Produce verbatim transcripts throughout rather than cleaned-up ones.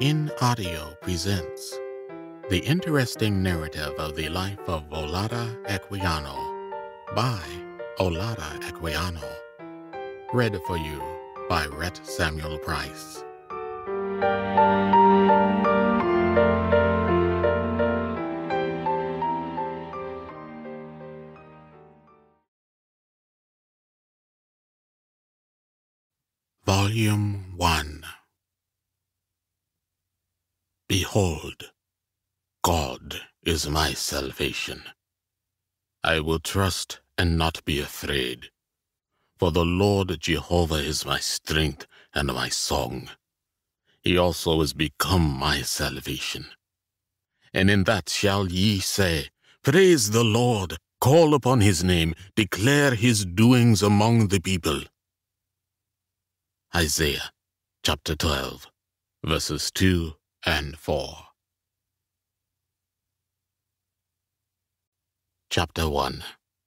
In Audio presents the interesting narrative of the life of Olaudah Equiano by Olaudah Equiano, read for you by Rhett Samuel Price. Volume one. Behold, God is my salvation. I will trust and not be afraid, for the Lord Jehovah is my strength and my song. He also is become my salvation. And in that shall ye say, Praise the Lord, call upon his name, declare his doings among the people. Isaiah chapter twelve, verses two and four. Chapter one.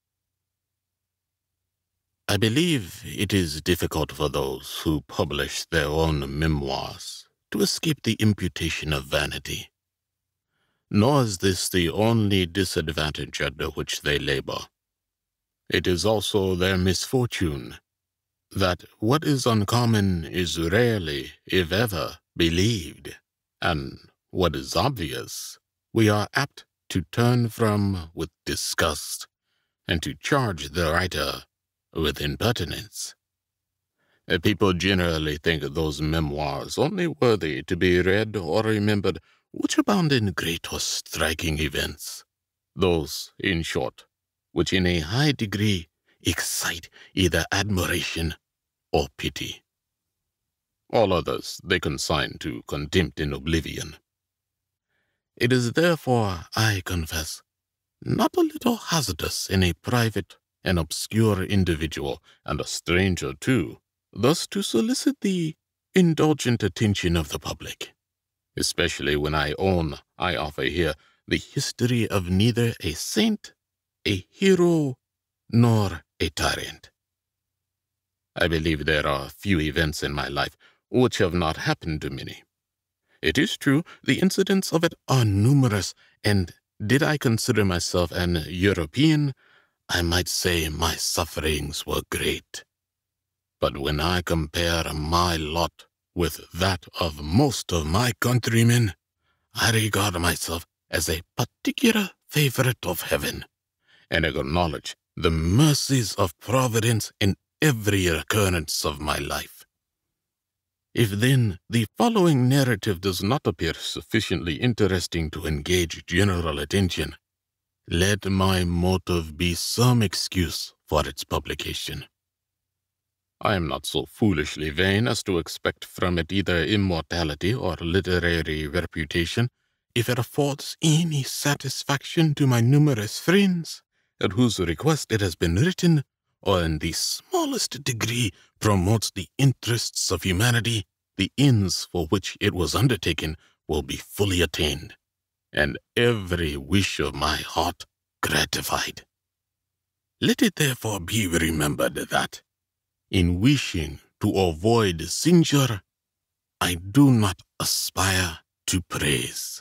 I believe it is difficult for those who publish their own memoirs to escape the imputation of vanity. Nor is this the only disadvantage under which they labor. It is also their misfortune that what is uncommon is rarely, if ever, believed, and what is obvious, we are apt to turn from with disgust, and to charge the writer with impertinence. People generally think those memoirs only worthy to be read or remembered which abound in great or striking events, those, in short, which in a high degree excite either admiration or pity. All others they consign to contempt and oblivion. It is therefore, I confess, not a little hazardous in a private and obscure individual, and a stranger too, thus to solicit the indulgent attention of the public, especially when I own I offer here the history of neither a saint, a hero, nor a tyrant. I believe there are few events in my life which have not happened to many. It is true, the incidents of it are numerous, and did I consider myself an European, I might say my sufferings were great. But when I compare my lot with that of most of my countrymen, I regard myself as a particular favorite of heaven, and acknowledge the mercies of Providence in every occurrence of my life. If then the following narrative does not appear sufficiently interesting to engage general attention, let my motive be some excuse for its publication. I am not so foolishly vain as to expect from it either immortality or literary reputation, if it affords any satisfaction to my numerous friends, at whose request it has been written, or in the smallest degree promotes the interests of humanity, the ends for which it was undertaken will be fully attained, and every wish of my heart gratified. Let it therefore be remembered that, in wishing to avoid censure, I do not aspire to praise.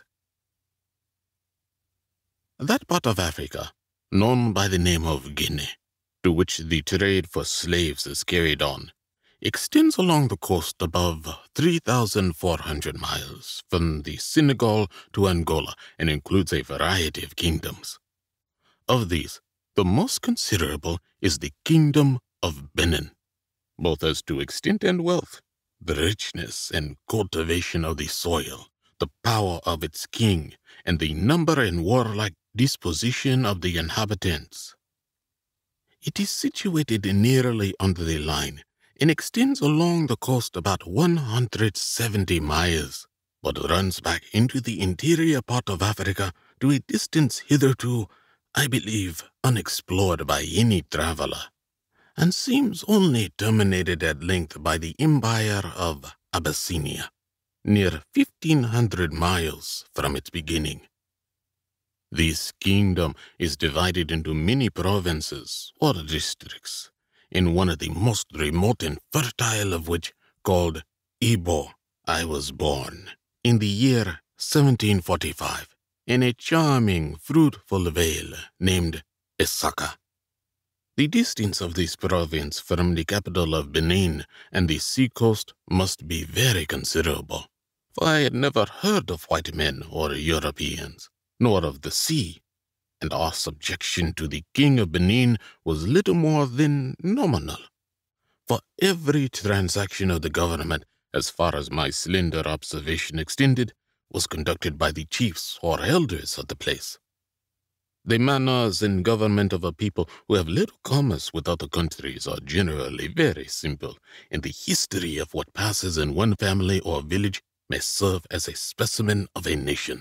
That part of Africa, known by the name of Guinea, to which the trade for slaves is carried on, extends along the coast above three thousand four hundred miles from the Senegal to Angola, and includes a variety of kingdoms. Of these, the most considerable is the Kingdom of Benin, both as to extent and wealth, the richness and cultivation of the soil, the power of its king, and the number and warlike disposition of the inhabitants. It is situated nearly on the line, and extends along the coast about one hundred seventy miles, but runs back into the interior part of Africa to a distance hitherto, I believe, unexplored by any traveler, and seems only terminated at length by the empire of Abyssinia, near fifteen hundred miles from its beginning. This kingdom is divided into many provinces or districts, in one of the most remote and fertile of which, called Eboe, I was born, in the year seventeen forty-five, in a charming, fruitful vale named Isaka. The distance of this province from the capital of Benin and the seacoast must be very considerable, for I had never heard of white men or Europeans, nor of the sea, and our subjection to the king of Benin was little more than nominal. For every transaction of the government, as far as my slender observation extended, was conducted by the chiefs or elders of the place. The manners and government of a people who have little commerce with other countries are generally very simple, and the history of what passes in one family or village may serve as a specimen of a nation.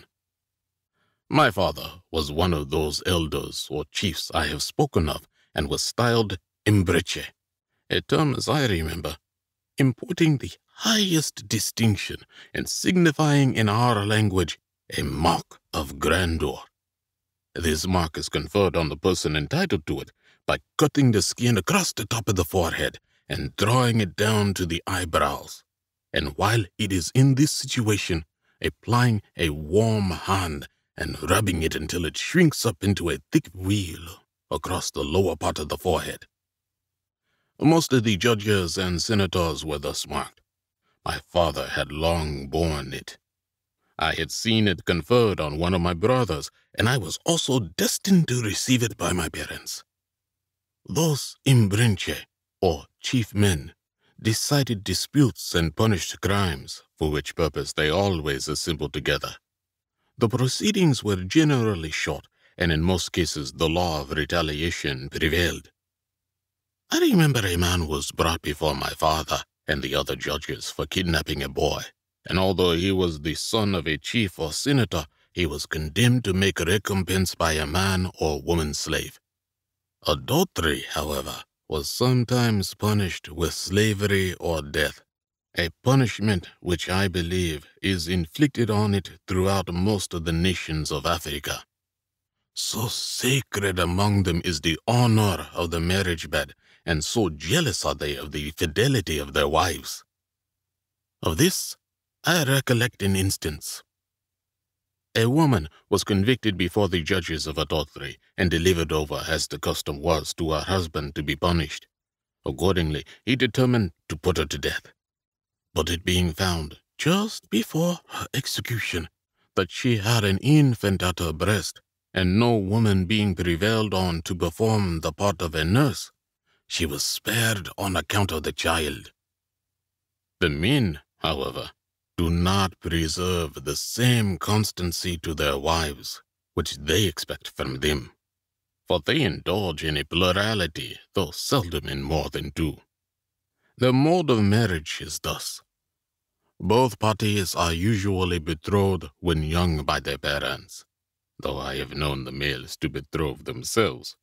My father was one of those elders or chiefs I have spoken of, and was styled Imbreche, a term, as I remember, importing the highest distinction and signifying in our language a mark of grandeur. This mark is conferred on the person entitled to it by cutting the skin across the top of the forehead and drawing it down to the eyebrows, and while it is in this situation, applying a warm hand and rubbing it until it shrinks up into a thick wheal across the lower part of the forehead. Most of the judges and senators were thus marked. My father had long borne it. I had seen it conferred on one of my brothers, and I was also destined to receive it by my parents. Those imbrinche, or chief men, decided disputes and punished crimes, for which purpose they always assembled together. The proceedings were generally short, and in most cases the law of retaliation prevailed. I remember a man was brought before my father and the other judges for kidnapping a boy, and although he was the son of a chief or senator, he was condemned to make recompense by a man or woman slave. Adultery, however, was sometimes punished with slavery or death, a punishment which I believe is inflicted on it throughout most of the nations of Africa. So sacred among them is the honor of the marriage bed, and so jealous are they of the fidelity of their wives. Of this, I recollect an instance. A woman was convicted before the judges of adultery and delivered over, as the custom was, to her husband to be punished. Accordingly, he determined to put her to death. But it being found, just before her execution, that she had an infant at her breast, and no woman being prevailed on to perform the part of a nurse, she was spared on account of the child. The men, however, do not preserve the same constancy to their wives, which they expect from them, for they indulge in a plurality, though seldom in more than two. The mode of marriage is thus. Both parties are usually betrothed when young by their parents, though I have known the males to betroth themselves.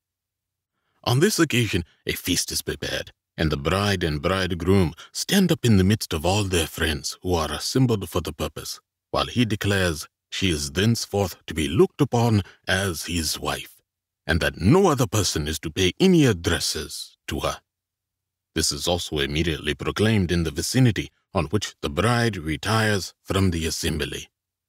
On this occasion, a feast is prepared, and the bride and bridegroom stand up in the midst of all their friends who are assembled for the purpose, while he declares she is thenceforth to be looked upon as his wife, and that no other person is to pay any addresses to her. This is also immediately proclaimed in the vicinity, on which the bride retires from the assembly.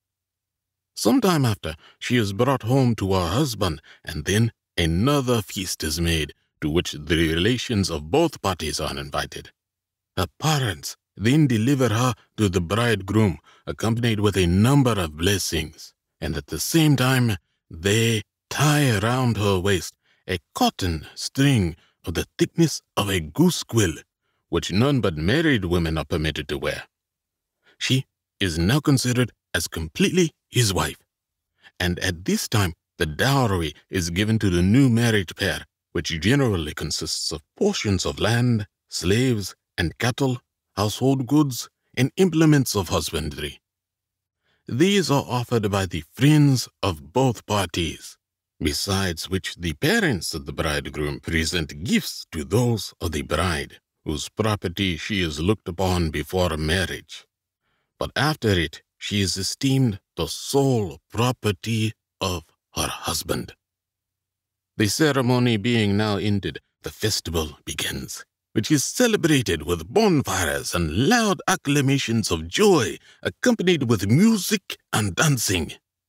Some time after, she is brought home to her husband, and then another feast is made, to which the relations of both parties are invited. Her parents then deliver her to the bridegroom, accompanied with a number of blessings, and at the same time they tie around her waist a cotton string of the thickness of a goose quill, which none but married women are permitted to wear. She is now considered as completely his wife, and at this time the dowry is given to the new married pair, which generally consists of portions of land, slaves, and cattle, household goods, and implements of husbandry. These are offered by the friends of both parties, besides which the parents of the bridegroom present gifts to those of the bride, whose property she is looked upon before marriage. But after it, she is esteemed the sole property of her husband. The ceremony being now ended, the festival begins, which is celebrated with bonfires and loud acclamations of joy, accompanied with music and dancing.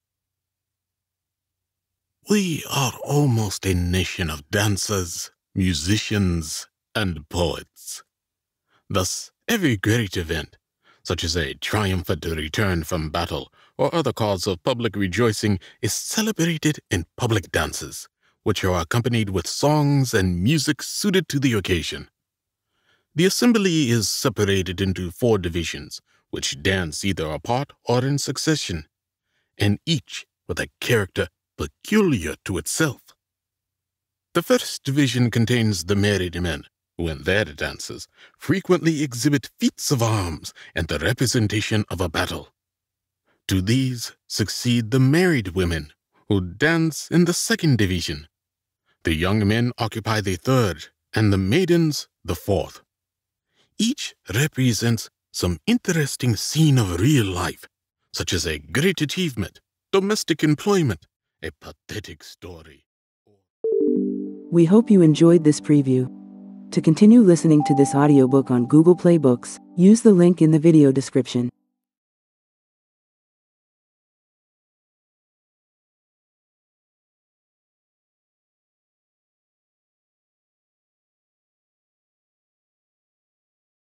We are almost a nation of dancers, musicians, and poets. Thus, every great event, such as a triumphant return from battle or other cause of public rejoicing, is celebrated in public dances, which are accompanied with songs and music suited to the occasion. The assembly is separated into four divisions, which dance either apart or in succession, and each with a character peculiar to itself. The first division contains the married men, who in their dances frequently exhibit feats of arms and the representation of a battle. To these succeed the married women, who dance in the second division. The young men occupy the third, and the maidens the fourth. Each represents some interesting scene of real life, such as a great achievement, domestic employment, a pathetic story. We hope you enjoyed this preview. To continue listening to this audiobook on Google Play Books, use the link in the video description.